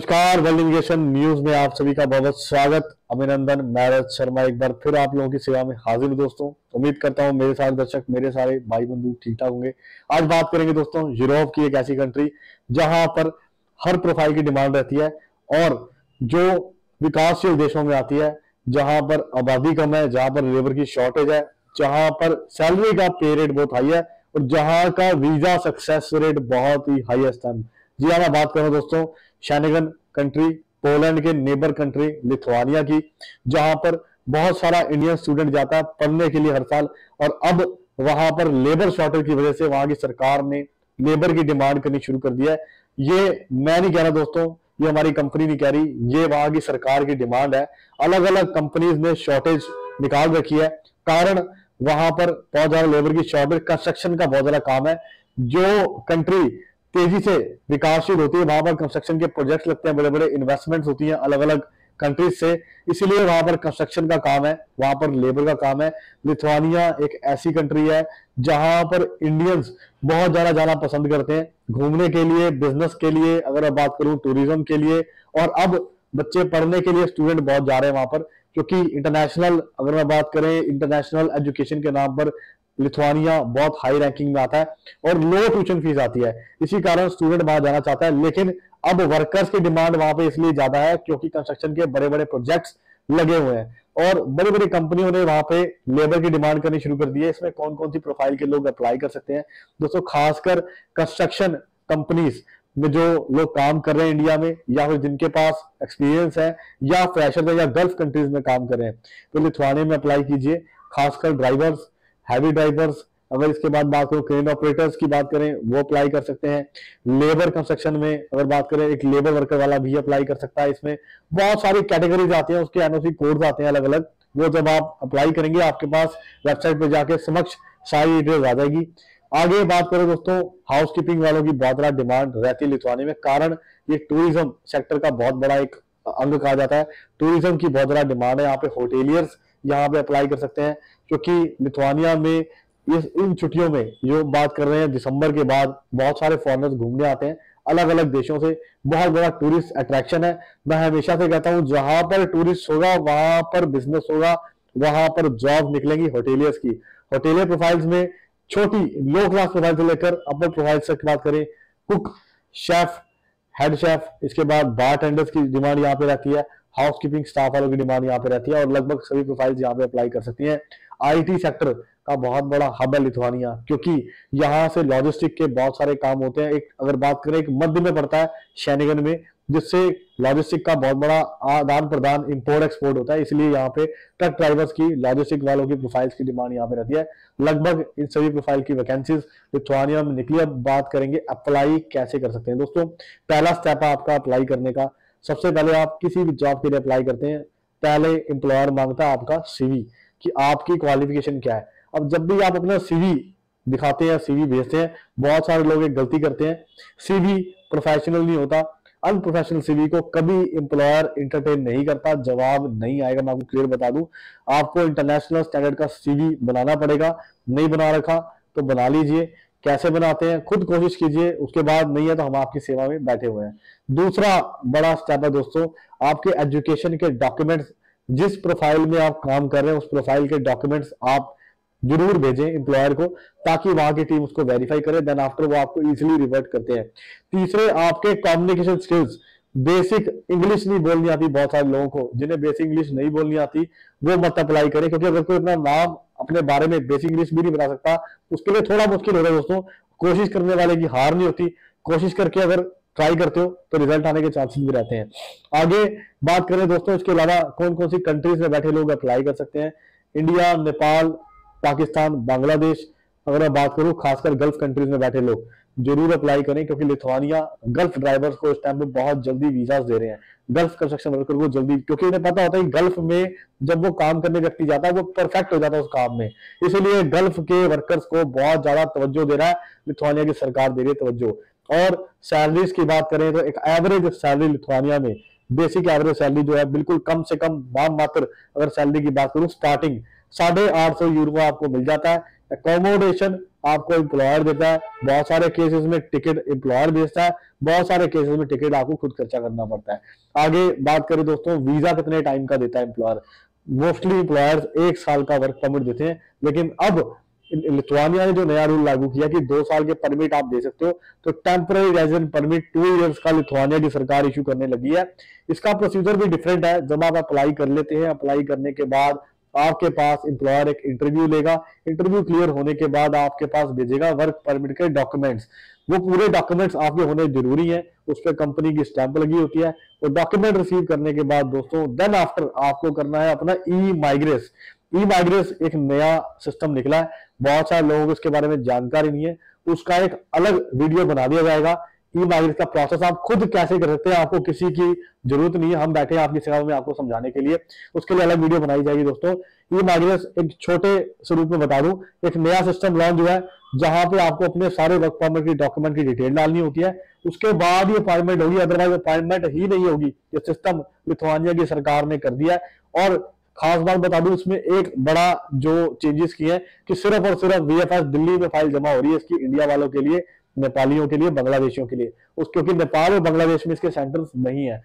नमस्कार, world immigration news में आप सभी का बहुत बहुत स्वागत। अभिनंदन, मैं रजत शर्मा एक बार फिर आप लोगों की सेवा में हाजिर हूं दोस्तों। उम्मीद करता हूं मेरे सारे दर्शक, मेरे सारे भाई बंधु ठीक ठाक होंगे। आज बात करेंगे दोस्तों यूरोप की एक ऐसी कंट्री जहां पर हर प्रोफाइल की डिमांड रहती है और जो विकासशील देशों में आती है, जहां पर आबादी कम है, जहां पर लेबर की शॉर्टेज है, जहां पर सैलरी का पे रेट बहुत हाई है और जहां का वीजा सक्सेस रेट बहुत ही हाईएस्ट है। जी हाँ, मैं बात कर रहा हूं दोस्तों शेनेगन कंट्री, पोलैंड के नेबर कंट्री लिथुआनिया की, जहां पर बहुत सारा इंडियन स्टूडेंट जाता है पढ़ने के लिए हर साल। और अब वहां पर लेबर शॉर्टेज की वजह से वहां की सरकार ने लेबर की डिमांड करनी शुरू कर दिया है। ये मैं नहीं कह रहा दोस्तों, ये हमारी कंपनी नहीं कह रही, ये वहां की सरकार की डिमांड है। अलग अलग कंपनीज ने शॉर्टेज निकाल रखी है, कारण वहां पर बहुत ज्यादा लेबर की शॉर्टेज, कंस्ट्रक्शन का बहुत ज्यादा काम है। जो कंट्री तेजी से विकासशील होती है वहां पर कंस्ट्रक्शन के प्रोजेक्ट्स लगते हैं, बड़े बड़े इन्वेस्टमेंट्स होती हैं अलग अलग कंट्रीज से, इसीलिए वहां पर कंस्ट्रक्शन का काम है, वहां पर लेबर का काम है। लिथुआनिया एक ऐसी कंट्री है जहां पर इंडियंस बहुत ज्यादा जाना पसंद करते हैं घूमने के लिए, बिजनेस के लिए, अगर मैं बात करूं टूरिज्म के लिए। और अब बच्चे पढ़ने के लिए स्टूडेंट बहुत जा रहे हैं वहां पर, क्योंकि इंटरनेशनल, अगर मैं बात करें इंटरनेशनल एजुकेशन के नाम पर लिथुआनिया बहुत हाई रैंकिंग में आता है और लो ट्यूशन फीस आती है, इसी कारण स्टूडेंट वहां जाना चाहता है। लेकिन अब वर्कर्स की डिमांड वहां पे इसलिए ज्यादा है क्योंकि कंस्ट्रक्शन के बड़े बड़े प्रोजेक्ट्स लगे हुए हैं और बड़ी बड़ी कंपनियों ने वहां पे लेबर की डिमांड करनी शुरू कर दी है। इसमें कौन कौन सी प्रोफाइल के लोग अप्लाई कर सकते हैं दोस्तों? खासकर कंस्ट्रक्शन कंपनीज में जो लोग काम कर रहे हैं इंडिया में, या फिर जिनके पास एक्सपीरियंस है, या फ्रेशर है, या गल्फ कंट्रीज में काम कर रहे हैं, तो लिथुआनिया में अप्लाई कीजिए। खासकर ड्राइवर्स, हैवी ड्राइवर्स, अगर इसके बाद बात करूं क्रेन ऑपरेटर्स की बात करें, वो अप्लाई कर सकते हैं। लेबर कंस्ट्रक्शन में अगर बात करें, एक लेबर वर्कर वाला भी अप्लाई कर सकता है। इसमें बहुत सारी कैटेगरीज आती हैं, उसके एनओसी कोड्स आते हैं अलग अलग, वो जब आप अप्लाई करेंगे आपके पास वेबसाइट पे जाके समक्ष सारी डिटेल्स आ जाएगी। आगे बात करें दोस्तों, हाउसकीपिंग वालों की बहुत बड़ा डिमांड रहती है लिथुआनिया में, कारण ये टूरिज्म सेक्टर का बहुत बड़ा एक अंग कहा जाता है। टूरिज्म की बहुत बड़ा डिमांड है, यहाँ पे होटेलियर्स यहाँ पे अप्लाई कर सकते हैं, क्योंकि लिथुआनिया में इन छुट्टियों में जो बात कर रहे हैं दिसंबर के बाद बहुत सारे फॉरेनर्स घूमने आते हैं अलग अलग देशों से, बहुत बड़ा टूरिस्ट अट्रैक्शन है। मैं हमेशा से कहता हूं जहां पर टूरिस्ट होगा वहां पर बिजनेस होगा, वहां पर जॉब निकलेंगी होटेलियर्स की। होटेलियर प्रोफाइल्स में छोटी लो क्लास प्रोफाइल से लेकर अपर प्रोफाइल तक बात करें, कुक, शेफ, हेड शेफ, इसके बाद बार टेंडर्स की डिमांड यहाँ पे रहती है, हाउसकीपिंग स्टाफ वालों की डिमांड यहाँ पे रहती है और लगभग सभी प्रोफाइल्स यहाँ पे अप्लाई कर सकती हैं। आईटी सेक्टर का बहुत बड़ा हब है लिथुआनिया, क्योंकि यहाँ से लॉजिस्टिक के बहुत सारे काम होते हैं। एक अगर बात करें, एक मध्य में पड़ता है शेनेगन में, जिससे लॉजिस्टिक का बहुत बड़ा आदान प्रदान, इंपोर्ट एक्सपोर्ट होता है, इसलिए यहाँ पे ट्रक ड्राइवर्स की, लॉजिस्टिक वालों की प्रोफाइल्स की डिमांड यहाँ पे रहती है। लगभग इन सभी प्रोफाइल की वैकेंसीज लिथुआनिया में निकली। अब बात करेंगे अप्लाई कैसे कर सकते हैं दोस्तों। पहला स्टेप है आपका अप्लाई करने का। सबसे पहले आप किसी भी जॉब के लिए अप्लाई करते हैं, पहले एम्प्लॉयर मांगता है आपका सीवी, कि आपकी क्वालिफिकेशन क्या है। अब जब भी आप अपना सीवी दिखाते हैं, सीवी भेजते हैं, बहुत सारे लोग एक गलती करते हैं, सीवी प्रोफेशनल नहीं होता। अनप्रोफेशनल सीवी को कभी एम्प्लॉयर इंटरटेन नहीं करता, जवाब नहीं आएगा। मैं आपको क्लियर बता दूं, आपको इंटरनेशनल स्टैंडर्ड का सीवी बनाना पड़ेगा। नहीं बना रखा तो बना लीजिए। कैसे बनाते हैं खुद कोशिश कीजिए, उसके बाद नहीं है तो हम आपकी सेवा में बैठे हुए हैं। दूसरा बड़ा स्टेप है दोस्तों, आपके एजुकेशन के डॉक्यूमेंट्स, जिस प्रोफाइल में आप काम कर रहे हैं उस प्रोफाइल के डॉक्यूमेंट्स आप जरूर भेजें एम्प्लॉयर को, ताकि वहां की टीम उसको वेरीफाई करे, देन आफ्टर वो आपको इजीली रिवर्ट करते हैं। तीसरे, आपके कम्युनिकेशन स्किल्स, बेसिक इंग्लिश नहीं बोलनी आती बहुत सारे लोगों को, जिन्हें बेसिक इंग्लिश नहीं बोलनी आती वो मत अप्लाई करें, क्योंकि अगर कोई अपना नाम अपने बारे में बेसिक इंग्लिश भी नहीं बता सकता, उसके लिए थोड़ा मुश्किल होगा दोस्तों। कोशिश करने वाले की हार नहीं होती, कोशिश करके अगर ट्राई करते हो तो रिजल्ट आने के चांसेस भी रहते हैं। आगे बात करें दोस्तों, इसके अलावा कौन कौन सी कंट्रीज में बैठे लोग अप्लाई कर सकते हैं। इंडिया, नेपाल, पाकिस्तान, बांग्लादेश, अगर मैं बात करूं खासकर गल्फ कंट्रीज में बैठे लोग जरूर अप्लाई करें, क्योंकि लिथुआनिया गल्फ ड्राइवर्स को इस टाइम पे बहुत जल्दी वीजास दे रहे हैं, गल्फ कंस्ट्रक्शन वर्कर को जल्दी, क्योंकि उन्हें पता होता है कि गल्फ में जब वो काम करने व्यक्ति जाता है वो परफेक्ट हो जाता है उस काम में, इसलिए गल्फ के वर्कर्स को बहुत ज्यादा तवज्जो दे रहा है लिथुआनिया की सरकार, दे रही है तवज्जो। और सैलरीज की बात करें तो एक एवरेज सैलरी लिथुआनिया में, बेसिक एवरेज सैलरी जो है बिल्कुल कम से कम नाम मात्र, अगर सैलरी की बात करूं स्टार्टिंग 850 यूरो आपको मिल जाता है। एकोमोडेशन आपको एम्प्लॉयर देता है, बहुत सारे केसेस में टिकट एम्प्लॉयर भेजता है, बहुत सारे केसेस में टिकट आपको खुद खर्चा करना पड़ता है। आगे बात करें दोस्तों, वीजा कितने टाइम का देता है एम्प्लॉयर। मोस्टली एम्प्लॉयर्स 1 साल का वर्क परमिट देते हैं, लेकिन अब लिथुआनिया ने जो नया रूल लागू किया कि 2 साल के परमिट आप दे सकते हो, तो टेम्पररी रेजिडेंट परमिट 2 इयर्स का लिथुआनिया की सरकार इशू करने लगी है। इसका प्रोसीजर भी डिफरेंट है। जब आप अप्लाई कर लेते हैं, अप्लाई करने के बाद आपके पास एम्प्लॉयर एक इंटरव्यू लेगा, इंटरव्यू क्लियर होने के बाद आपके पास भेजेगा वर्क परमिट के डॉक्यूमेंट्स। वो पूरे डॉक्यूमेंट्स आपके होने जरूरी है, उस पर कंपनी की स्टैंप लगी होती है। वो डॉक्यूमेंट रिसीव करने के बाद दोस्तों देन आफ्टर आपको करना है अपना ई माइग्रेस। ई माइग्रेस एक नया सिस्टम निकला है, बहुत सारे लोगों को इसके बारे में जानकारी नहीं है, उसका एक अलग वीडियो बना दिया जाएगा। ई माइग्रेस का प्रोसेस आप खुद कैसे कर सकते हैं, आपको किसी की जरूरत नहीं है, हम बैठे हैं आपकी सेवा में आपको समझाने के लिए, उसके लिए अलग वीडियो बनाई जाएगी दोस्तों। ई माइग्रेस एक छोटे स्वरूप में बता दूं, एक नया सिस्टम लॉन्च हुआ है जहां पे आपको अपने सारे वर्क परमिट की डॉक्यूमेंट की डिटेल डालनी होती है, उसके बाद ही अपॉइंटमेंट होगी, अदरवाइज अपॉइंटमेंट ही नहीं होगी। ये सिस्टम लिथुआनिया की सरकार ने कर दिया है। और खास बात बता दूं, इसमें एक बड़ा जो चेंजेस किए हैं कि सिर्फ और सिर्फ वीएफएस दिल्ली में फाइल जमा हो रही है इसकी, इंडिया वालों के लिए, नेपालियों के लिए, बांग्लादेशियों के लिए, क्योंकि नेपाल और बांग्लादेश में इसके सेंटर्स नहीं है।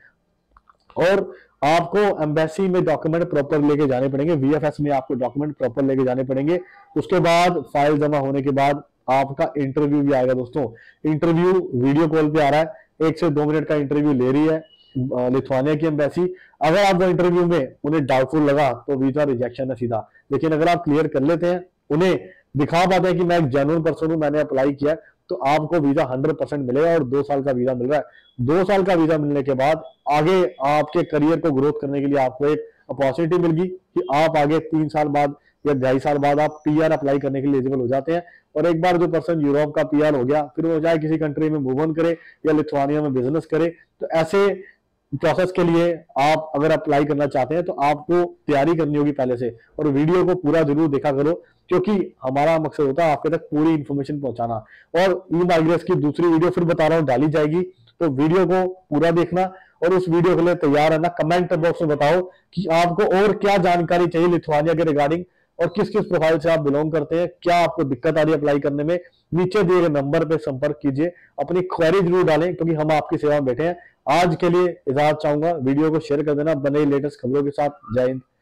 और आपको एम्बेसी में डॉक्यूमेंट प्रॉपर लेके जाने पड़ेंगे, वीएफएस में आपको डॉक्यूमेंट प्रॉपर लेके जाने पड़ेंगे। उसके बाद फाइल जमा होने के बाद आपका इंटरव्यू भी आएगा दोस्तों। इंटरव्यू वीडियो कॉल पे आ रहा है, 1 से 2 मिनट का इंटरव्यू ले रही है लिथुआनिया की एम्बेसी। अगर आप वो इंटरव्यू में उन्हें डाउटफुल लगा तो वीजा रिजेक्शन है सीधा, लेकिन अगर आप क्लियर कर लेते हैं, उन्हें दिखा पाते हैं कि मैं एक जेन्युइन पर्सन हूं, मैंने अप्लाई किया, तो आपको वीजा 100% मिलेगा और 2 साल का वीजा मिल रहा है। 2 साल का वीजा मिलने के बाद आगे आपके करियर को ग्रोथ करने के लिए आपको एक अपॉर्चुनिटी मिलेगी कि आप आगे 3 साल बाद या 2.5 साल बाद आप पीआर अप्लाई करने के लिए एलिजिबल हो जाते हैं। और एक बार जो पर्सन यूरोप का पीआर हो गया, फिर वो चाहे किसी कंट्री में मूव ऑन करे या लिथुआनिया में बिजनेस करे, तो ऐसे प्रोसेस के लिए आप अगर अप्लाई करना चाहते हैं तो आपको तैयारी करनी होगी पहले से, और वीडियो को पूरा जरूर देखा करो, क्योंकि हमारा मकसद होता है आपके तक पूरी इंफॉर्मेशन पहुंचाना। और ई माइग्रेस की दूसरी वीडियो फिर बता रहा हूं डाली जाएगी, तो वीडियो को पूरा देखना और उस वीडियो के लिए तैयार रहना। कमेंट बॉक्स में बताओ कि आपको और क्या जानकारी चाहिए लिथुआनिया के रिगार्डिंग, और किस किस प्रोफाइल से आप बिलोंग करते हैं, क्या आपको दिक्कत आ रही है अप्लाई करने में। नीचे दिए गए नंबर पे संपर्क कीजिए, अपनी क्वेरी जरूर डालें, क्योंकि हम आपकी सेवा में बैठे हैं। आज के लिए इजाजत चाहूंगा, वीडियो को शेयर कर देना बने लेटेस्ट खबरों के साथ। जय हिंद।